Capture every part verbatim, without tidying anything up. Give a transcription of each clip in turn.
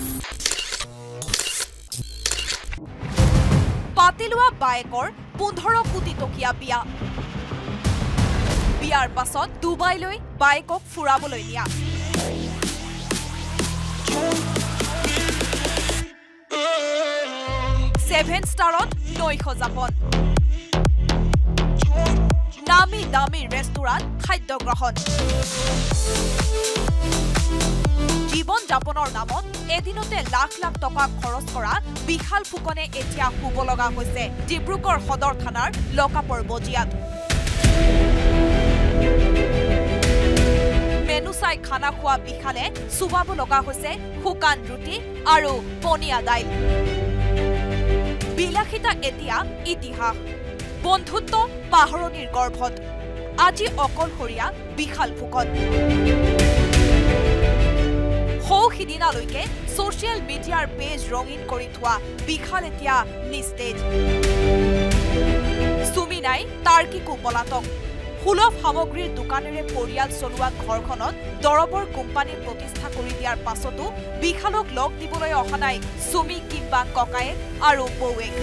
পাতিলোৱা বায়েকৰ পোন্ধৰ কোটি টকীয়া বিয়া বিয়াৰ পাছত ডুবাইলৈ বায়েকক ফুৰাবলৈ নিয়া সেভেন ষ্টাৰত নৈশ যাপন নামি দামী ৰেষ্টুৰাণ্ট খাদ্য গ্ৰহণ জীৱন যাপনৰ নামত এদিনতে লাখ লাখ টকা খৰচ কৰা বিশাল ফুকনে এতিয়া শুব লগা হৈছে ডিব্ৰুগড় সদৰ থানাৰ লকাপৰ বজিয়াত মেনু চাই খানা খোৱা বিশালে চুবাব লগা হৈছে শুকান ৰুটি আৰু পনীয়া দাইল বিলাসিতা এতিয়া ইতিহাস বন্ধুত্ব পাহৰণিৰ গৰ্ভত আজি অকলশৰীয়া বিশাল ফুকন সৌ সিদিনালৈকে সোশ্যাল মিডিয়াৰ পেজ ৰঙীন কৰি থোৱা বিশাল এতিয়া নিস্তেজ সুমি নাই তাৰ্কিকো পলাতক সুলভ সামগ্ৰীৰ দোকানেৰে পৰিয়াল চলোৱা ঘৰখনত দৰবৰ কোম্পানী প্ৰতিষ্ঠা কৰি দিয়াৰ পাছতো বিশালক লগ দিবলৈ অহা নাই সুমি কিম্বা ককায়েক আৰু বৌৱেক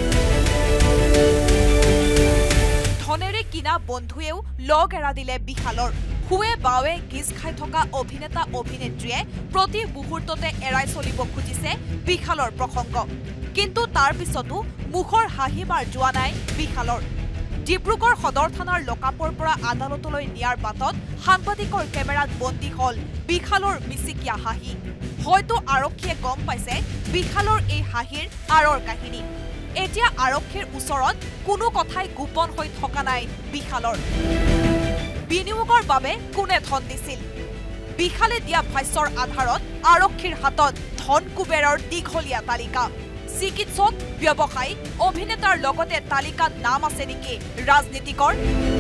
ধনেৰে কিনা বন্ধুৱেও লগ এৰা দিলে বিশালৰ হুৱে বাৱে গিজ খাই থকা অভিনেতা অভিনেত্ৰীয়ে প্ৰতি মুহূৰ্ততে এৰাই চলিব খুজিছে বিশালৰ প্ৰসংগ কিন্তু তাৰ পিছতো মুখৰ হাঁহি মাৰ যোৱা নাই বিশালৰ ডিব্ৰুগড় সদৰ থানাৰ লকাপৰ পৰা আদালতলৈ নিয়াৰ বাটত সাংবাদিকৰ কেমেৰাত বন্দী হল বিশালৰ মিচিকিয়া হাঁহি হয়তো আৰক্ষীয়ে গম পাইছে বিশালৰ এই হাঁহিৰ আঁৰৰ কাহিনী এতিয়া আৰক্ষীৰ ওচৰত কোনো কথাই গোপন হৈ থকা নাই বিশালৰ বিনিয়োগৰ বাবে কোনে ধন দিছিল বিশালে দিয়া ভাষ্যৰ আধাৰত আৰক্ষীৰ হাতত ধন কুবেৰৰ দীঘলীয়া তালিকা চিকিৎসক ব্যৱসায়ী অভিনেতাৰ লগতে তালিকাত নাম আছে নেকি ৰাজনীতিকৰ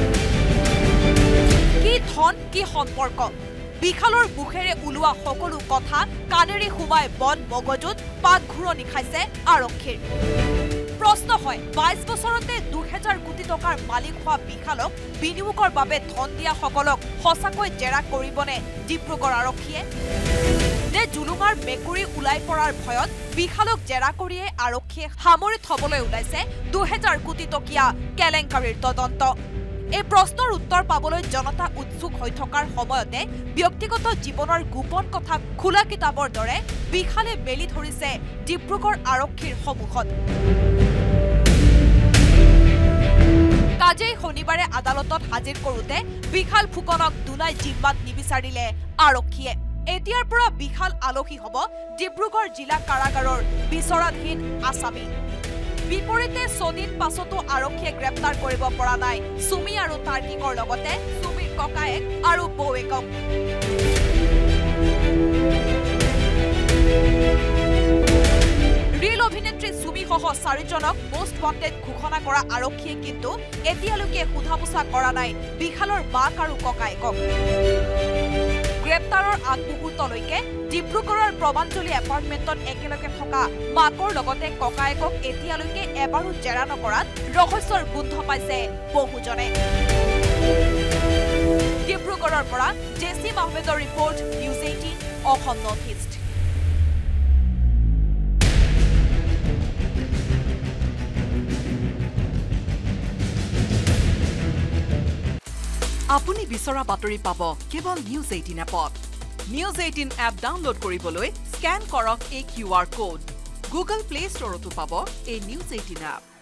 কি ধন কি সম্পৰ্ক বিশালৰ মুখেৰে ওলোৱা সকলো কথা কানেৰে সোমাই বন মগজুত পাক ঘূৰণি খাইছে আৰক্ষীৰ প্ৰশ্ন হয় বাইশ বছৰতে দুহেজাৰ কোটি টকাৰ মালিক হোৱা বিশালক বিনিয়োগৰ বাবে ধন দিয়া সকলক সঁচাকৈ জেৰা কৰিবনে ডিব্ৰুগড় আৰক্ষীয়ে নে জুলুঙাৰ মেকুৰী ওলাই পৰাৰ ভয়ত বিশালক জেৰা কৰিয়ে আৰক্ষীয়ে সামৰি থবলৈ ওলাইছে দুহেজাৰ কোটি টকীয়া কেলেংকাৰীৰ তদন্ত এই প্ৰশ্নৰ উত্তৰ পাবলৈ জনতা উৎসুক হৈ থকাৰ সময়তে ব্যক্তিগত জীৱনৰ গোপন কথা খোলা কিতাপৰ দৰে বিশালে মেলি ধৰিছে ডিব্ৰুগড় আৰক্ষীৰ সন্মুখত কাজেই শনিবাৰে আদালতত হাজিৰ কৰোতে বিশাল ফুকনক দুনাই জিম্মাত নিবিচাৰিলে আৰক্ষীয়ে এতিয়াৰ পৰা বিশাল আলহী হ'ব ডিব্ৰুগড় জিলা কাৰাগাৰৰ বিচৰাধীন আছামী বিপৰীতে ছদিন পাছতো আৰক্ষীয়ে গ্ৰেপ্তাৰ কৰিব পৰা নাই সুমি আৰু তাৰ্কিকৰ লগতে সুমিৰ ককায়েক আৰু বৌৱেকক ৰিল অভিনেত্ৰী সুমি সহ চাৰিজনক মোষ্ট ৱান্টেড ঘোষণা কৰা আৰক্ষীয়ে কিন্তু এতিয়ালৈকে সোধা পোছা কৰা নাই বিশালৰ মাক আৰু ককায়েকক গ্ৰেপ্তাৰৰ আগমুহূৰ্তলৈকে ডিব্ৰুগড়ৰ প্ৰবাঞ্জলি এপাৰ্টমেণ্টত একেলগে থকা মাকৰ লগতে ককায়েকক এতিয়ালৈকে এবাৰো জেৰা নকৰাত ৰহস্যৰ গোন্ধ পাইছে বহুজনে ডিব্ৰুগড়ৰ পৰা জেচিম আহমেদৰ report news eighteen Assam north east আপুনি বিচৰা বাতৰি পাব কেৱল নিউজ এইটিন এপত নিউজ এইটিন এপ ডাউনলোড কৰিবলৈ স্ক্যান কৰক এই Q R code Google Play ষ্টৰতো পাব এই নিউজ এইটিন এপ